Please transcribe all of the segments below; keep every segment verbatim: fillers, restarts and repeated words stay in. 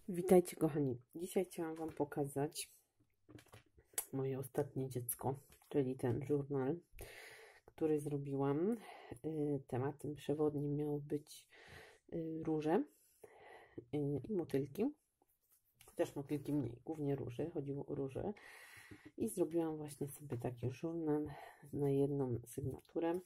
Witajcie kochani. Dzisiaj chciałam Wam pokazać moje ostatnie dziecko, czyli ten żurnal, który zrobiłam. Tematem przewodnim miał być róże i motylki. Chociaż motylki mniej, głównie róże, chodziło o róże. I zrobiłam właśnie sobie taki żurnal na jedną sygnaturę.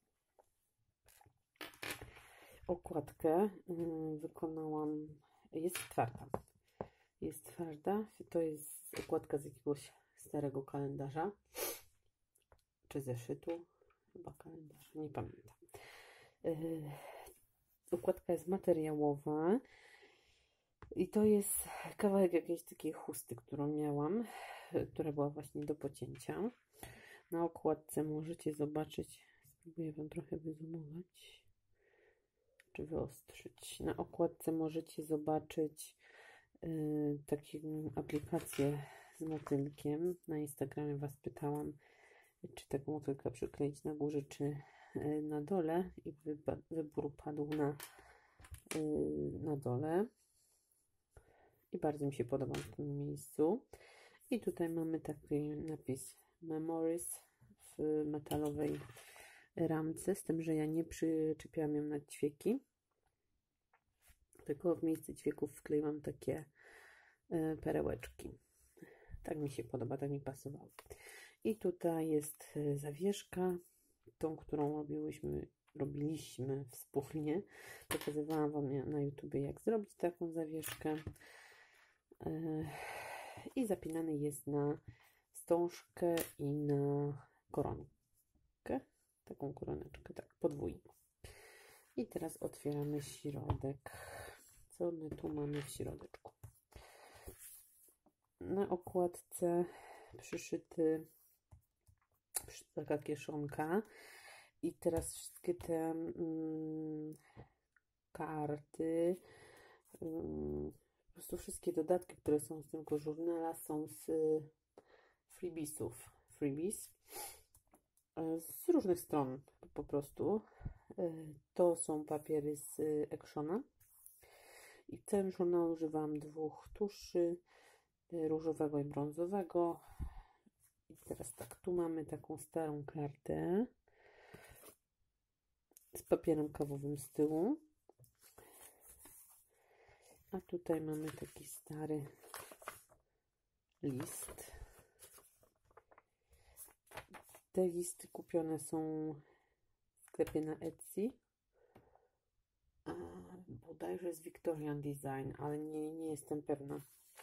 Okładkę wykonałam, jest twarda. Jest twarda, to jest okładka z jakiegoś starego kalendarza, czy zeszytu, chyba kalendarza, nie pamiętam. Yy, okładka jest materiałowa i to jest kawałek jakiejś takiej chusty, którą miałam, która była właśnie do pocięcia. Na okładce możecie zobaczyć, spróbuję Wam trochę wyzoomować, czy wyostrzyć. Na okładce możecie zobaczyć yy, taką aplikację z motylkiem. Na Instagramie Was pytałam, czy taką motylkę przykleić na górze, czy yy, na dole, i wybór padł na, yy, na dole. I bardzo mi się podoba w tym miejscu. I tutaj mamy taki napis Memories w metalowej ramce, z tym, że ja nie przyczepiłam ją na ćwieki, tylko w miejsce ćwieków wkleiłam takie y, perełeczki. Tak mi się podoba, tak mi pasowało. I tutaj jest zawieszka, tą, którą robiłyśmy, robiliśmy wspólnie. Pokazywałam Wam na YouTubie, jak zrobić taką zawieszkę. Y, I zapinany jest na wstążkę i na koronkę. Taką koroneczkę, tak, podwójną. I teraz otwieramy środek. Co my tu mamy w środeczku? Na okładce przyszyty, przyszyta taka kieszonka. I teraz wszystkie te mm, karty, mm, po prostu wszystkie dodatki, które są z tego żurnala, są z freebiesów. Freebies. Z różnych stron po prostu. To są papiery z Actiona. I w całym żurnale używam dwóch tuszy, różowego i brązowego. I teraz tak, tu mamy taką starą kartę z papierem kawowym z tyłu. A tutaj mamy taki stary list. Te listy kupione są w sklepie na Etsy. A, bodajże z Victorian Design, ale nie, nie jestem pewna.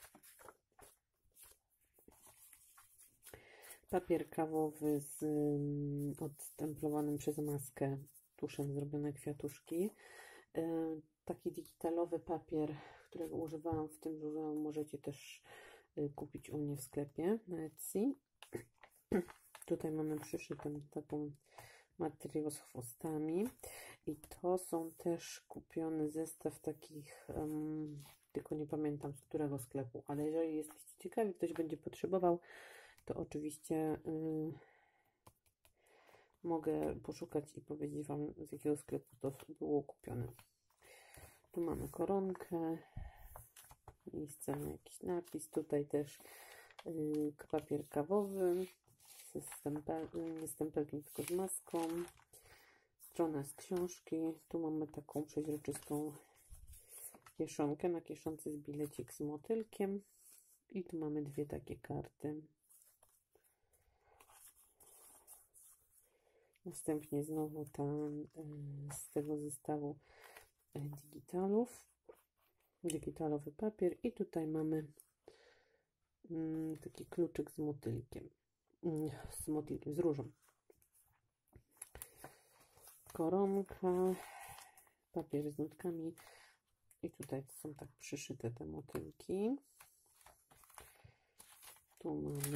Papier kawowy z um, odstemplowanym przez maskę tuszem zrobione kwiatuszki. E, taki digitalowy papier, którego używałam w tym żurnale, możecie też y, kupić u mnie w sklepie na Etsy. Tutaj mamy przyszytą taką materiał z chwostami. I to są też kupiony zestaw takich, um, tylko nie pamiętam z którego sklepu, ale jeżeli jesteście ciekawi, ktoś będzie potrzebował, to oczywiście y, mogę poszukać i powiedzieć Wam, z jakiego sklepu to było kupione. Tu mamy koronkę, miejsce na jakiś napis, tutaj też y, papier kawowy z stempel, nie stempelkiem, tylko z maską. Strona z książki. Tu mamy taką przeźroczystą kieszonkę. Na kieszonce jest bilecik z motylkiem. I tu mamy dwie takie karty. Następnie znowu tam z tego zestawu digitalów. Digitalowy papier. I tutaj mamy taki kluczyk z motylkiem. Z motylkiem, z różą. Koronka, papier z nutkami i tutaj są tak przyszyte te motylki. Tu mamy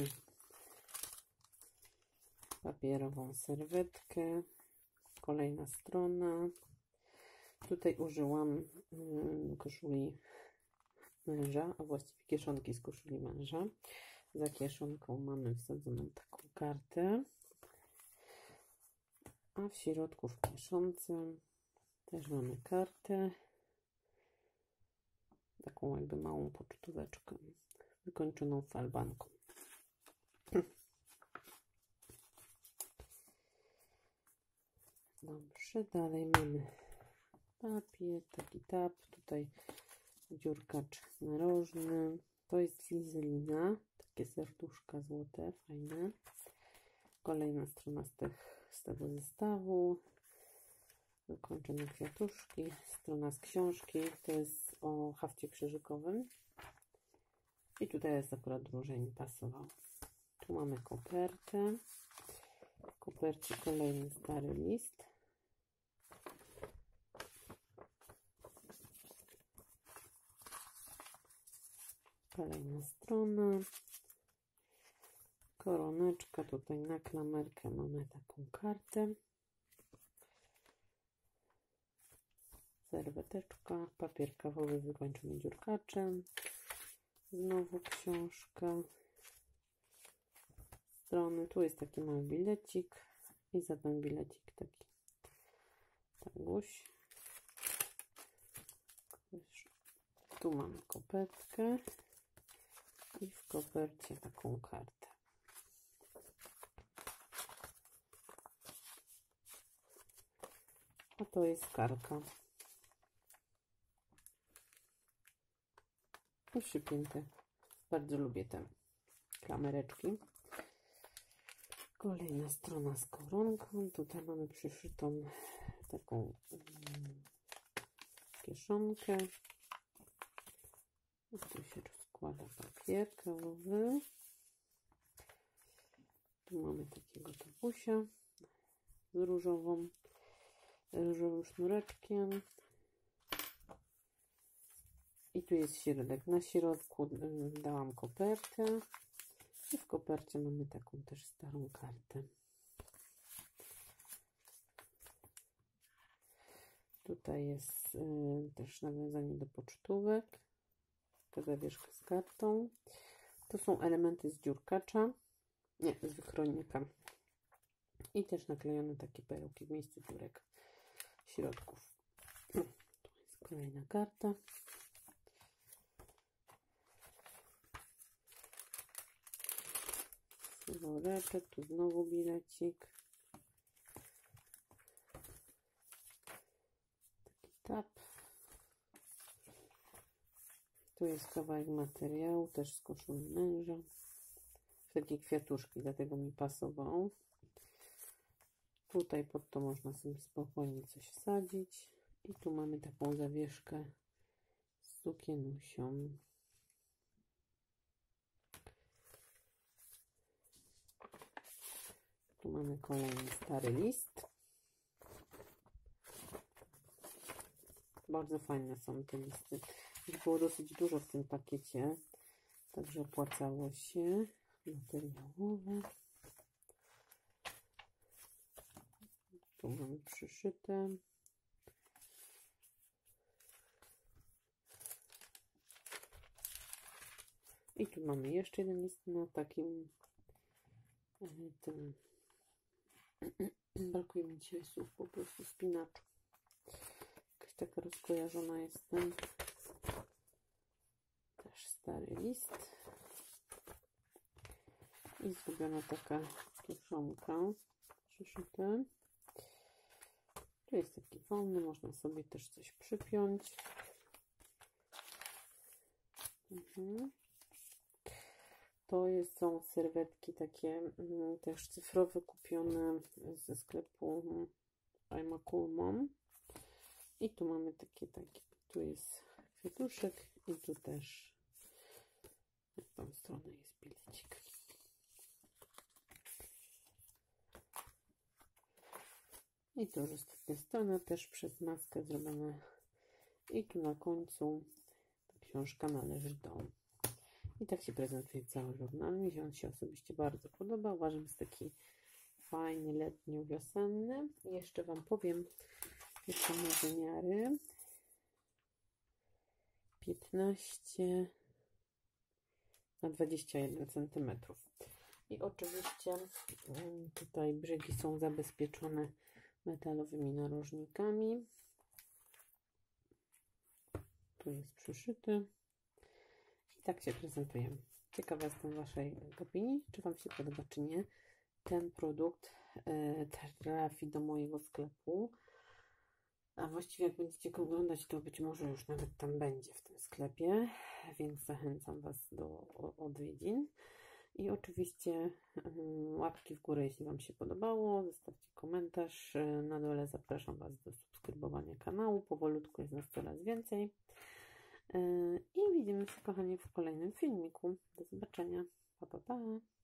papierową serwetkę, kolejna strona. Tutaj użyłam y, koszuli męża, a właściwie kieszonki z koszuli męża. Za kieszonką mamy wsadzoną taką kartę. A w środku w kieszonce też mamy kartę. Taką taką jakby małą pocztóweczkę wykończoną falbanką. Dobrze, dalej mamy papier, taki tap, tutaj dziurkacz narożny, to jest lizelina, takie serduszka złote, fajne. Kolejna strona z, tych, z tego zestawu, wykończone kwiatuszki, strona z książki, to jest o hafcie krzyżykowym i tutaj jest akurat dłużej mi pasowało. Tu mamy kopertę, w kopercie kolejny stary list. Kolejna strona, koroneczka, tutaj na klamerkę mamy taką kartę, serweteczka, papier kawowy wykończony dziurkaczem, znowu książka, strony, tu jest taki mały bilecik i za ten bilecik taki taguś. Tu mamy kopertkę i w kopercie taką kartę. A to jest karka. I przypięte. Bardzo lubię te klamereczki. Kolejna strona z koronką. Tutaj mamy przyszytą taką um, kieszonkę. I tu się rozkłada papier kawowy. Tu mamy takiego topusia z różową, różowym sznureczkiem. I tu jest środek. Na środku dałam kopertę. I w kopercie mamy taką też starą kartę. Tutaj jest y, też nawiązanie do pocztówek. Ta zawieszka z kartą. To są elementy z dziurkacza. Nie, z wychronika. I też naklejone takie perełki w miejscu dziurek środków. Tu jest kolejna karta. Woreczek, tu znowu bilecik. Taki tap. Tu jest kawałek materiału, też z koszuli męża. Takie kwiatuszki, dlatego mi pasowało. Tutaj pod to można sobie spokojnie coś wsadzić. I tu mamy taką zawieszkę z sukienusią. Tu mamy kolejny stary list. Bardzo fajne są te listy. Było dosyć dużo w tym pakiecie, także opłacało się. Materiałowe. Tu mamy przyszyte. I tu mamy jeszcze jeden list na takim tym brakuje mi dzisiaj słów, po prostu spinaczu. Jakaś taka rozkojarzona jestem. Też stary list. I zrobiona taka kieszonka przyszyte. Tu jest taki wolny, można sobie też coś przypiąć. Mhm. To jest, są serwetki takie mm, też cyfrowe, kupione ze sklepu I'm a Cool Mom. I tu mamy takie, takie, tu jest kwiatuszek i tu też w tą stronę jest bilecik. I to już ostatnia strona, też przez maskę zrobione. I tu na końcu ta książka należy do. I tak się prezentuje cały żurnal. Mi się on się osobiście bardzo podoba. Uważam, że jest taki fajny, letnio-wiosenny. I jeszcze Wam powiem, jakie ma wymiary. piętnaście na dwadzieścia jeden centymetrów. I oczywiście tutaj brzegi są zabezpieczone metalowymi narożnikami. Tu jest przyszyty. tak się prezentujemy. Ciekawa jestem Waszej opinii, czy Wam się podoba, czy nie. Ten produkt y, trafi do mojego sklepu. A właściwie jak będziecie go oglądać, to być może już nawet tam będzie w tym sklepie, więc zachęcam Was do odwiedzin. I oczywiście łapki w górę, jeśli Wam się podobało. Zostawcie komentarz. Na dole zapraszam Was do subskrybowania kanału. Powolutku jest nas coraz więcej. I widzimy się, kochani, w kolejnym filmiku. Do zobaczenia. Pa, pa, pa.